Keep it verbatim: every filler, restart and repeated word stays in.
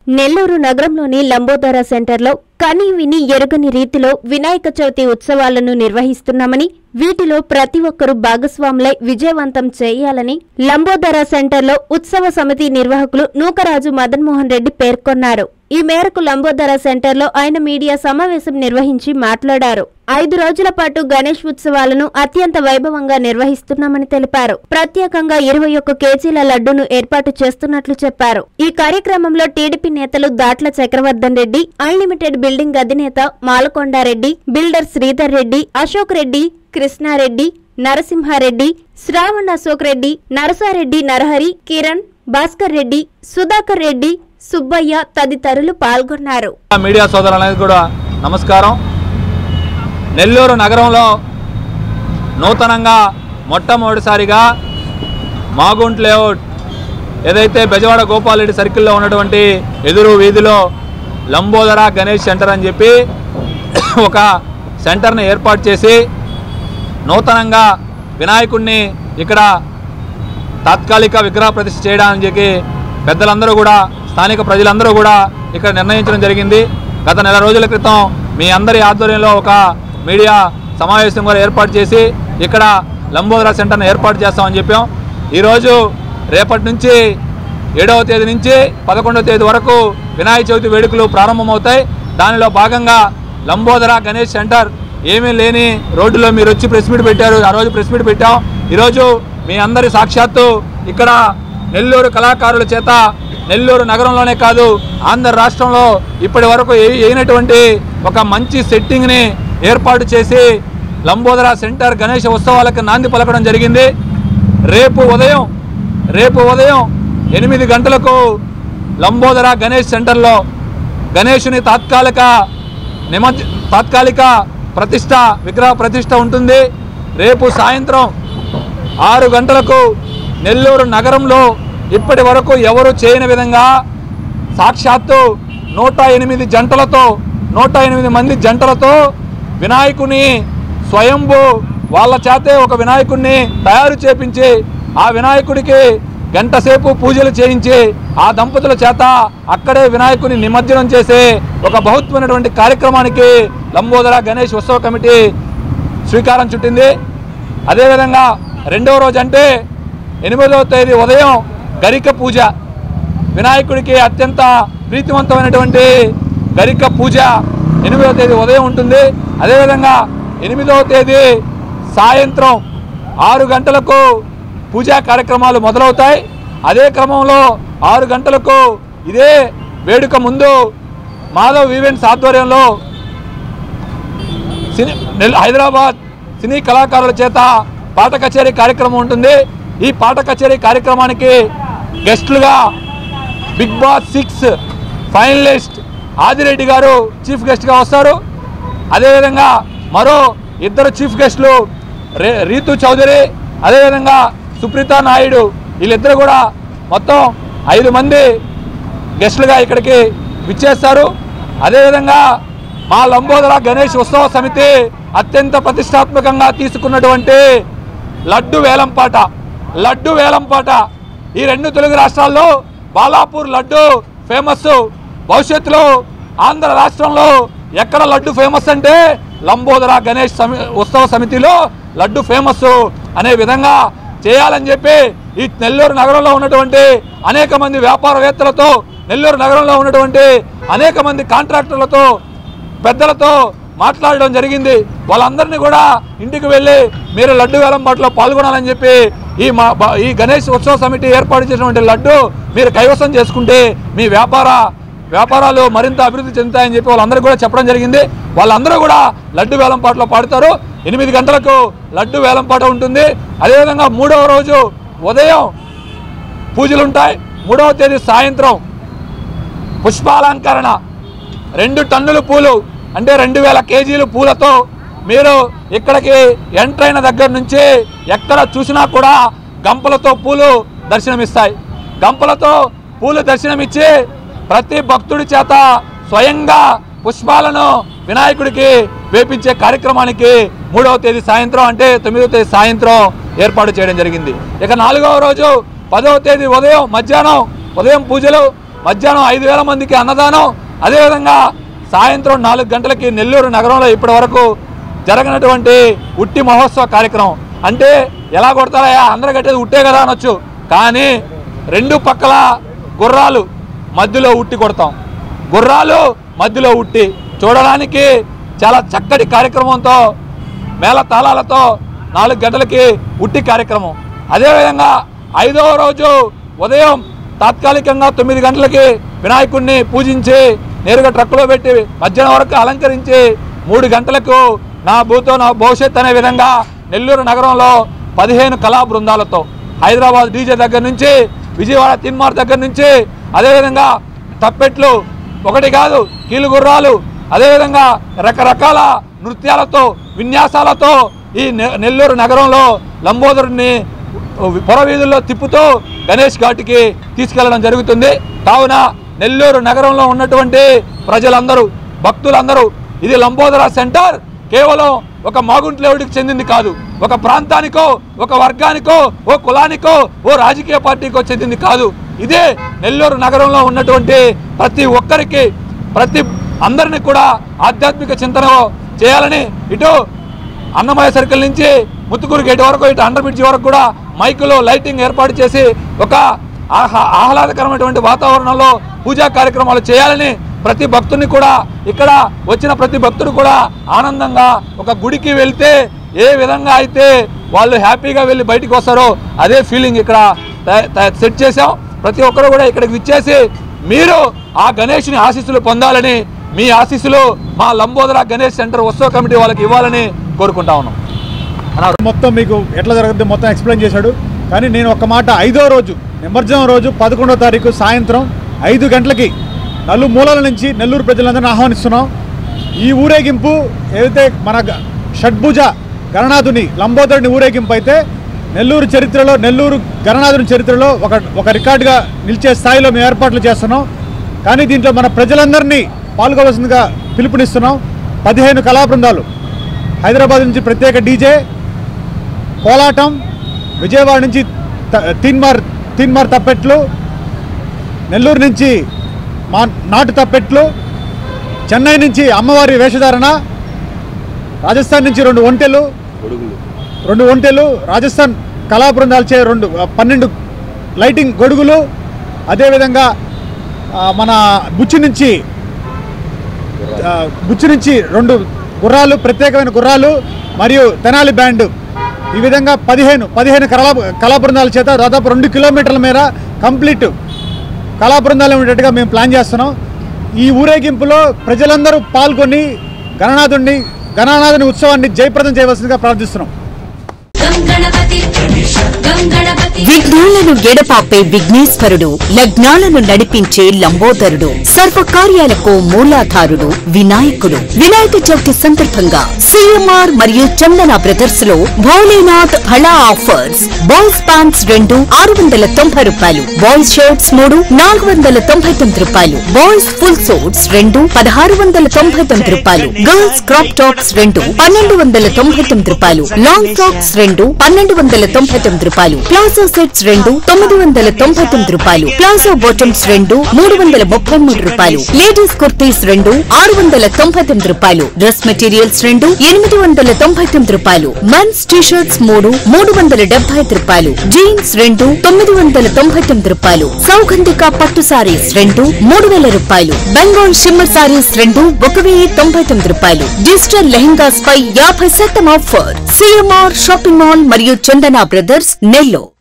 నెల్లూరు నగరంలోని లంబోదర సెంటర్లో కనీ విని ఎరుగని రీతిలో వినాయక చవితి ఉత్సవాలను నిర్వహిస్తున్నామని, వీటిలో ప్రతి ఒక్కరూ భాగస్వాములై విజయవంతం చేయాలని లంబోదర సెంటర్లో ఉత్సవ సమితి నిర్వాహకులు నూకరాజు మదన్మోహన్ రెడ్డి పేర్కొన్నారు. ఈ మేరకు లంబోదర సెంటర్లో ఆయన మీడియా సమావేశం నిర్వహించి మాట్లాడారు. ఐదు రోజుల పాటు గణేష్ ఉత్సవాలను అత్యంత వైభవంగా నిర్వహిస్తున్నామని తెలిపారు. ప్రత్యేకంగా ఇరవై ఒక్క కేజీల లడ్డూను ఏర్పాటు చేస్తున్నట్లు చెప్పారు. ఈ కార్యక్రమంలో టీడీపీ నేతలు దాట్ల చక్రవర్ధన్ రెడ్డి, అన్లిమిటెడ్ బిల్డింగ్ అధినేత మాలకొండారెడ్డి, బిల్డర్ శ్రీధర్ రెడ్డి, అశోక్ రెడ్డి, కృష్ణారెడ్డి, నరసింహారెడ్డి, శ్రావణ్ అశోక్ రెడ్డి, నరసారెడ్డి, నరహరి, కిరణ్, భాస్కర్ రెడ్డి, సుధాకర్ రెడ్డి, సుబ్బయ్య తదితరులు పాల్గొన్నారు. మీడియా సోదరులకు కూడా నమస్కారం. నెల్లూరు నగరంలో నూతనంగా మొట్టమొదటిసారిగా మాగుంట్ లేఅవుట్ ఏదైతే బెజవాడ గోపాలరెడ్డి సర్కిల్లో ఉన్నటువంటి ఎదురు వీధిలో లంబోదర గణేష్ సెంటర్ అని చెప్పి ఒక సెంటర్ని ఏర్పాటు చేసి నూతనంగా వినాయకుడిని ఇక్కడ తాత్కాలిక విగ్రహ ప్రతిష్ఠ చేయడానికి చెప్పి పెద్దలందరూ కూడా స్థానిక ప్రజలందరూ కూడా ఇక్కడ నిర్ణయించడం జరిగింది. గత నెల రోజుల క్రితం మీ అందరి ఆధ్వర్యంలో ఒక మీడియా సమావేశం కూడా ఏర్పాటు చేసి ఇక్కడ లంబోదర సెంటర్ని ఏర్పాటు చేస్తామని చెప్పాం. ఈరోజు రేపటి నుంచి ఏడవ తేదీ నుంచి పదకొండవ తేదీ వరకు వినాయక చవితి వేడుకలు ప్రారంభమవుతాయి. దానిలో భాగంగా లంబోదర గణేష్ సెంటర్ ఏమీ లేని రోడ్డులో మీరు వచ్చి ప్రెస్ మీట్ పెట్టారు. ఆ రోజు ప్రెస్ మీట్ పెట్టాం. ఈరోజు మీ అందరి సాక్షాత్తు ఇక్కడ నెల్లూరు కళాకారుల చేత నెల్లూరు నగరంలోనే కాదు ఆంధ్ర రాష్ట్రంలో ఇప్పటి వరకు అయినటువంటి ఒక మంచి సెట్టింగ్ని ఏర్పాటు చేసి లంబోదర సెంటర్ గణేష ఉత్సవాలకు నాంది పలకడం జరిగింది. రేపు ఉదయం రేపు ఉదయం ఎనిమిది గంటలకు లంబోదర గణేష్ సెంటర్లో గణేషుని తాత్కాలిక నిమజ్జ తాత్కాలిక ప్రతిష్ట విగ్రహ ప్రతిష్ట ఉంటుంది. రేపు సాయంత్రం ఆరు గంటలకు నెల్లూరు నగరంలో ఇప్పటి వరకు ఎవరు చేయని విధంగా సాక్షాత్తు నూట ఎనిమిది జంటలతో నూట ఎనిమిది మంది జంటలతో వినాయకుని స్వయంభూ వాళ్ళ చేతే ఒక వినాయకుడిని తయారు చేపించి ఆ వినాయకుడికి గంట సేపు పూజలు చేయించి ఆ దంపతుల చేత అక్కడే వినాయకుని నిమజ్జనం చేసే ఒక బృహత్తమైనటువంటి కార్యక్రమానికి లంబోదర గణేష్ ఉత్సవ కమిటీ శ్రీకారం చుట్టింది. అదేవిధంగా రెండవ రోజు అంటే ఎనిమిదవ తేదీ ఉదయం గరిక పూజ, వినాయకుడికి అత్యంత ప్రీతివంతమైనటువంటి గరిక పూజ ఎనిమిదవ తేదీ ఉదయం ఉంటుంది. అదేవిధంగా ఎనిమిదవ తేదీ సాయంత్రం ఆరు గంటలకు పూజా కార్యక్రమాలు మొదలవుతాయి. అదే క్రమంలో ఆరు గంటలకు ఇదే వేడుక ముందు మాధవ్ ఈవెంట్స్ ఆధ్వర్యంలో సినీ హైదరాబాద్ సినీ కళాకారుల చేత పాట కచేరీ కార్యక్రమం ఉంటుంది. ఈ పాట కచేరీ కార్యక్రమానికి గెస్టులుగా big boss six finalist Adireddy గారు చీఫ్ గెస్ట్గా వస్తారు. అదేవిధంగా మరో ఇద్దరు చీఫ్ గెస్టులు రే రీతు చౌదరి, అదేవిధంగా సుప్రీతా నాయుడు, వీళ్ళిద్దరు కూడా మొత్తం ఐదు మంది గెస్టులుగా ఇక్కడికి విచ్చేస్తారు. అదేవిధంగా మా లంబోదర గణేష్ ఉత్సవ సమితి అత్యంత ప్రతిష్టాత్మకంగా తీసుకున్నటువంటి లడ్డు వేలంపాట లడ్డు వేలంపాట ఈ రెండు తెలుగు రాష్ట్రాల్లో బాలాపూర్ లడ్డు ఫేమస్. భవిష్యత్తులో ఆంధ్ర రాష్ట్రంలో ఎక్కడ లడ్డు ఫేమస్ అంటే లంబోదర గణేష్ సమి ఉత్సవ సమితిలో లడ్డు ఫేమస్ అనే విధంగా చేయాలని చెప్పి ఈ నెల్లూరు నగరంలో ఉన్నటువంటి అనేక మంది వ్యాపారవేత్తలతో, నెల్లూరు నగరంలో ఉన్నటువంటి అనేక మంది కాంట్రాక్టర్లతో, పెద్దలతో మాట్లాడడం జరిగింది. వాళ్ళందరినీ కూడా ఇంటికి వెళ్ళి మీరు లడ్డు వేలంపాట్లో పాల్గొనాలని చెప్పి ఈ మా ఈ గణేష్ ఉత్సవ సమితి ఏర్పాటు చేసినటువంటి లడ్డు మీరు కైవసం చేసుకుంటే మీ వ్యాపార వ్యాపారాలు మరింత అభివృద్ధి చెందుతాయని చెప్పి వాళ్ళందరూ కూడా చెప్పడం జరిగింది. వాళ్ళందరూ కూడా లడ్డు వేలంపాట్లో పాడతారు. ఎనిమిది గంటలకు లడ్డు వేలంపాట ఉంటుంది. అదేవిధంగా మూడవ రోజు ఉదయం పూజలు ఉంటాయి. మూడవ తేదీ సాయంత్రం పుష్పాలంకరణ రెండు టన్నుల పూలు అంటే రెండు వేల కేజీలు పూలతో మీరు ఇక్కడికి ఎంటర్ అయిన దగ్గర నుంచి ఎక్కడ చూసినా కూడా గంపలతో పూలు దర్శనమిస్తాయి. గంపలతో పూలు దర్శనమిచ్చి ప్రతి భక్తుడి చేత స్వయంగా పుష్పాలను వినాయకుడికి వేపించే కార్యక్రమానికి మూడవ తేదీ సాయంత్రం అంటే తొమ్మిదవ తేదీ సాయంత్రం ఏర్పాటు చేయడం జరిగింది. ఇక నాలుగవ రోజు పదవ తేదీ ఉదయం మధ్యాహ్నం ఉదయం పూజలు, మధ్యాహ్నం ఐదు వేల మందికి అన్నదానం, అదేవిధంగా సాయంత్రం నాలుగు గంటలకి నెల్లూరు నగరంలో ఇప్పటి వరకు జరగనటువంటి ఉట్టి మహోత్సవ కార్యక్రమం. అంటే ఎలా కొడతారా, అందరూ కట్టేది ఉట్టే కదా అనొచ్చు, కానీ రెండు పక్కల గుర్రాలు మధ్యలో ఉట్టి కొడతాం. గుర్రాలు మధ్యలో ఉట్టి చూడడానికి చాలా చక్కటి కార్యక్రమంతో మేళ తాళాలతో నాలుగు గంటలకి ఉట్టి కార్యక్రమం. అదేవిధంగా ఐదవ రోజు ఉదయం తాత్కాలికంగా తొమ్మిది గంటలకి వినాయకుడిని పూజించి నేరుగా ట్రక్కులో పెట్టి మధ్యాహ్నం వరకు అలంకరించి మూడు గంటలకు నా భూతో నా భవిష్యత్ అనే విధంగా నెల్లూరు నగరంలో పదిహేను కళా బృందాలతో హైదరాబాద్ డీజే దగ్గర నుంచి విజయవాడ తిన్మార్ దగ్గర నుంచి అదేవిధంగా తప్పెట్లు ఒకటి కాదు కీలు గుర్రాలు అదేవిధంగా రకరకాల నృత్యాలతో విన్యాసాలతో ఈ నెల్లూరు నగరంలో లంబోదరుడిని పొరవీధుల్లో తిప్పుతూ గణేష్ ఘాట్కి తీసుకెళ్లడం జరుగుతుంది. కావున నెల్లూరు నగరంలో ఉన్నటువంటి ప్రజలందరూ భక్తులందరూ ఇది లంబోదర సెంటర్ కేవలం ఒక మాగుంట్లేవుడికి చెందింది కాదు, ఒక ప్రాంతానికో ఒక వర్గానికో ఓ కులానికో ఓ రాజకీయ పార్టీకో చెందింది కాదు. ఇదే నెల్లూరు నగరంలో ఉన్నటువంటి ప్రతి ఒక్కరికి ప్రతి అందరినీ కూడా ఆధ్యాత్మిక చింతన చేయాలని ఇటు అన్నమయ్య సర్కిల్ నుంచి ముత్తుకూరు గేట్ వరకు ఇటు అండర్ బ్రిడ్జి వరకు కూడా మైకులో లైటింగ్ ఏర్పాటు చేసి ఒక ఆహ్లా ఆహ్లాదకరమైనటువంటి వాతావరణంలో పూజా కార్యక్రమాలు చేయాలని ప్రతి భక్తుని కూడా ఇక్కడ వచ్చిన ప్రతి భక్తుడు కూడా ఆనందంగా ఒక గుడికి వెళ్తే ఏ విధంగా అయితే వాళ్ళు హ్యాపీగా వెళ్ళి బయటికి వస్తారో అదే ఫీలింగ్ ఇక్కడ సెట్ చేసాం. ప్రతి ఒక్కరు కూడా ఇక్కడికి విచ్చేసి మీరు ఆ గణేష్ని ఆశీస్సులు పొందాలని మీ ఆశీస్సులు మా లంబోదర గణేష్ సెంటర్ ఉత్సవ కమిటీ వాళ్ళకి ఇవ్వాలని కోరుకుంటా ఉన్నాం. మొత్తం మీకు ఎట్లా జరుగుతుంది మొత్తం ఎక్స్ప్లెయిన్ చేశాడు. కానీ నేను ఒక మాట, ఐదో రోజు నిమజ్జనం రోజు పదకొండో తారీఖు సాయంత్రం ఐదు గంటలకి నలుమూలల నుంచి నెల్లూరు ప్రజలందరినీ ఆహ్వానిస్తున్నాం. ఈ ఊరేగింపు ఏదైతే మన షడ్భుజ గణనాథుని లంబోదరుని ఊరేగింపు అయితే నెల్లూరు చరిత్రలో నెల్లూరు గణనాథుని చరిత్రలో ఒక ఒక రికార్డుగా నిలిచే స్థాయిలో మేము ఏర్పాట్లు చేస్తున్నాం. కానీ దీంట్లో మన ప్రజలందరినీ పాల్గొవలసిందిగా పిలుపునిస్తున్నాం. పదిహేను కళా బృందాలు, హైదరాబాద్ నుంచి ప్రత్యేక డీజే, కోలాటం, విజయవాడ నుంచి తిన్మార్ తిన్మార్ తప్పెట్లు, నెల్లూరు నుంచి మా నాటు తప్పెట్లు, చెన్నై నుంచి అమ్మవారి వేషధారణ, రాజస్థాన్ నుంచి రెండు ఒంటెలు రెండు ఒంటెలు రాజస్థాన్ కళా బృందాలచే రెండు పన్నెండు లైటింగ్ గొడుగులు, అదేవిధంగా మన బుచ్చి నుంచి బుచ్చి నుంచి రెండు గుర్రాలు, ప్రత్యేకమైన గుర్రాలు మరియు తెనాలి బ్యాండ్, ఈ విధంగా పదిహేను పదిహేను కళా కళా బృందాల చేత దాదాపు రెండు కిలోమీటర్ల మేర కంప్లీట్ కళా బృందాలు ఉండేట్టుగా మేము ప్లాన్ చేస్తున్నాం. ఈ ఊరేగింపులో ప్రజలందరూ పాల్గొని గణనాథుడిని గణనాథుని ఉత్సవాన్ని జయప్రదం చేయవలసిందిగా ప్రార్థిస్తున్నాం. విఘ్నాలను ఎడపాపే విఘ్నేశ్వరుడు, లగ్నాలను నడిపించే లంబోదరుడు, సర్వకార్యాలకు మూలాధారుడు వినాయకుడు. వినాయక చవితి సందర్భంగా సిఎంఆర్ మరియు చందన బ్రదర్స్ లో భోలేనాథ్ భళా ఆఫర్స్. బాయ్స్ ప్యాంట్స్ రెండు ఆరు వందల తొంభై రూపాయలు, బాయ్స్ షర్ట్స్ మూడు నాలుగు వందల తొంభై తొమ్మిది రూపాయలు, బాయ్స్ ఫుల్ సూట్స్ రెండు పదహారు వందల తొంభై తొమ్మిది రూపాయలు, గర్ల్స్ క్రాప్ టాప్స్ రెండు పన్నెండు వందల తొంభై తొమ్మిది రూపాయలు, లాంగ్ ఫ్రాక్స్ రెండు పన్నెండు వందల తొంభై తొమ్మిది రూపాయలు, ప్లాజో సెట్స్ రెండు తొమ్మిది వందల తొంభై తొమ్మిది రూపాయలు, ప్లాజో బాటమ్స్ రెండు మూడు వందల ముప్పై మూడు రూపాయలు, లేడీస్ కుర్తీస్ రెండు ఆరు వందల తొంభై తొమ్మిది రూపాయలు, డ్రెస్ మెటీరియల్స్ రెండు ఎనిమిది వందల తొంభై తొమ్మిది రూపాయలు, మెన్స్ టీషర్ట్స్ మూడు మూడు వందల డెబ్బై ఐదు రూపాయలు, జీన్స్ రెండు తొమ్మిది వందల తొంభై తొమ్మిది రూపాయలు, సౌగంధిక పట్టు సారీస్ రెండు మూడు వేల రూపాయలు, బెంగాల్ షిమ్మర్ సారీస్ రెండు ఒక వెయ్యి తొంభై తొమ్మిది రూపాయలు, డిజిటల్ లెహంగాస్ పై యాభై శాతం ఆఫర్. సిఎంఆర్ షాపింగ్ మాల్ మరియు చందన బ్రదర్స్ నెల్లూరు.